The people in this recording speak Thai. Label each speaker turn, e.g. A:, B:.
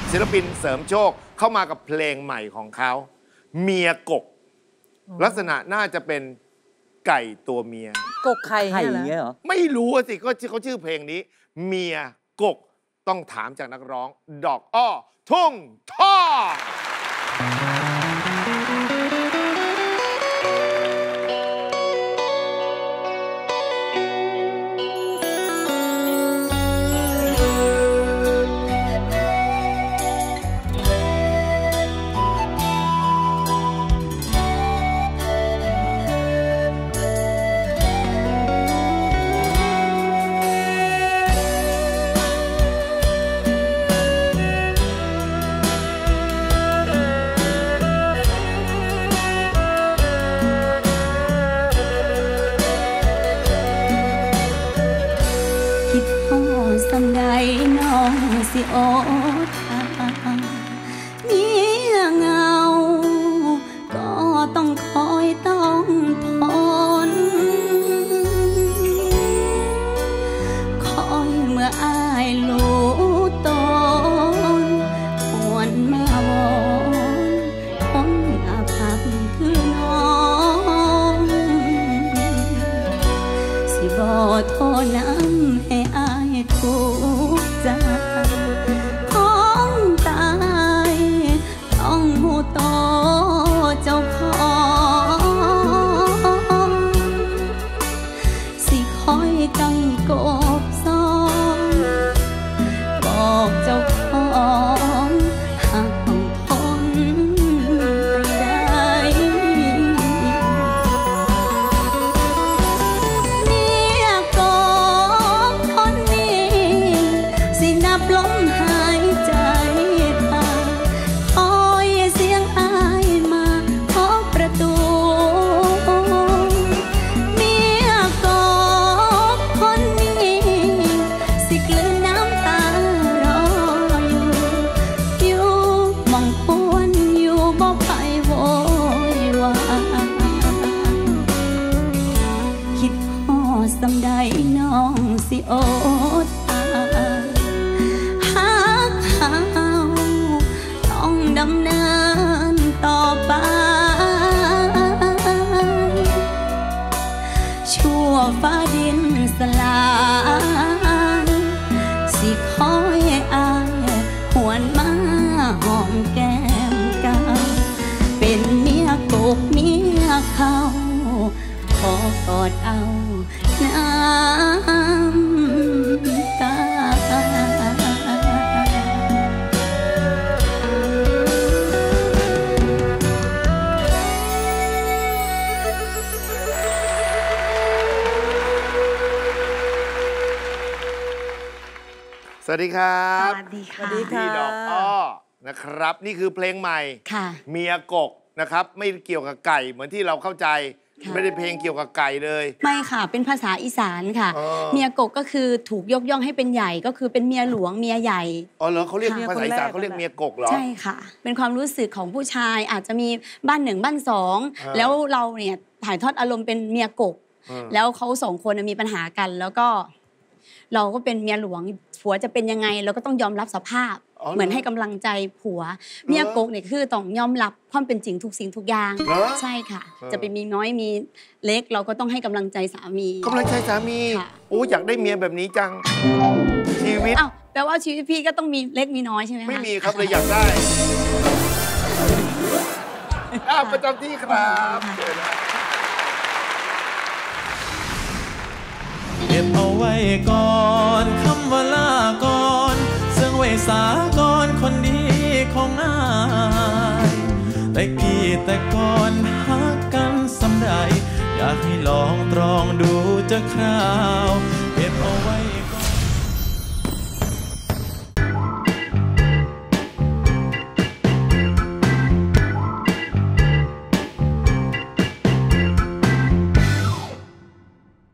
A: ศิลปินเสริมโชคเข้ามากับเพลงใหม่ของเขาเมียกกลักษณะน่าจะเป็นไก่ตัวเมีย
B: กกไข่เหรอ
A: ไม่รู้สิก็เขาชื่อเพลงนี้เมียกกต้องถามจากนักร้องดอกอ้อทุ่งท่อ
C: สิโอทาเมียเงาก็ต้องคอยต้องทนคอยเมื่ออายรู้ตนหวนมาวอนคนอาภัพคือน้องสิบ่โทษน้ำให้อายทุกข์ใจโตเจ้าของสิคอยกังกบซ้อนบอกเจ้าของหากต้องทนไปได้เมียกบคนนี้สินับลมหายใจสำใดน้องสิโอดตายหักเขาต้องดำเนินต่อไปชั่วฟ้าดินสลายสิคอยอายหวนมาหอมแก้มกันเป็นเมียกบเมียเขาขอกอดเอาน้ำตา
A: สวัสดีครับ
C: สวัสดีค่ะ
A: พี่ดอกอ้อนะครับนี่คือเพลงใหม่เมียกกนะครับไม่เกี่ยวกับไก่เหมือนที่เราเข้าใจไม่ได้เพลงเกี่ยวกับไก่เลย
C: ไม่ค่ะเป็นภาษาอีสานค่ะเมียกกก็คือถูกยกย่องให้เป็นใหญ่ก็คือเป็นเมียหลวงเมียใหญ่
A: อ๋อเหรอเขาเรียกภาษาอีสานเขาเรียกเมียกกเหรอ
C: ใช่ค่ะเป็นความรู้สึกของผู้ชายอาจจะมีบ้านหนึ่งบ้านสองแล้วเราเนี่ยถ่ายทอดอารมณ์เป็นเมียกกแล้วเขาสองคนมีปัญหากันแล้วก็เราก็เป็นเมียหลวงผัวจะเป็นยังไงเราก็ต้องยอมรับสภาพเหมือนให้กำลังใจผัวเมียกกเนี่ยคือต้องยอมรับความเป็นจริงทุกสิ่งทุกอย่างใช่ค่ะจะไปมีน้อยมีเล็กเราก็ต้องให้กำลังใจสามี
A: กำลังใจสามีโอ้อยากได้เมียแบบนี้จังชีวิต
C: อ้าวแปลว่าชีวิตพี่ก็ต้องมีเล็กมีน้อยใช่ไหมคะ
A: ไม่มีครับเลยอยากได้ประจำที่ครับ
D: เก็บเอาไว้ก่อนคำว่าลาก่อนเสื่องไว้สาก่อนคนดีของนายแต่กี่แต่ก่อนหักกันสำใดอยากให้ลองตรองดูจะคราว